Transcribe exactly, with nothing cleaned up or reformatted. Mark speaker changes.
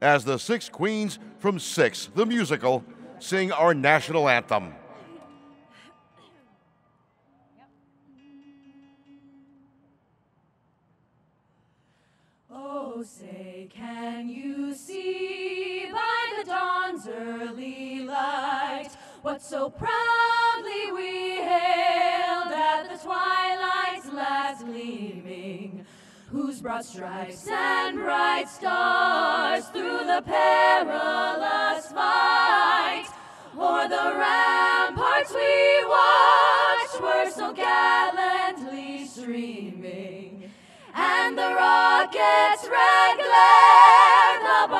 Speaker 1: as the Six Queens from Six, the musical, sing our national anthem.
Speaker 2: Oh, say, can you see by the dawn's early light what so proudly we hailed at the twilight's last gleaming, whose broad stripes and bright stars through the perilous fight o'er the ramparts we watched were so gallantly streaming, and the rocket's red glare, the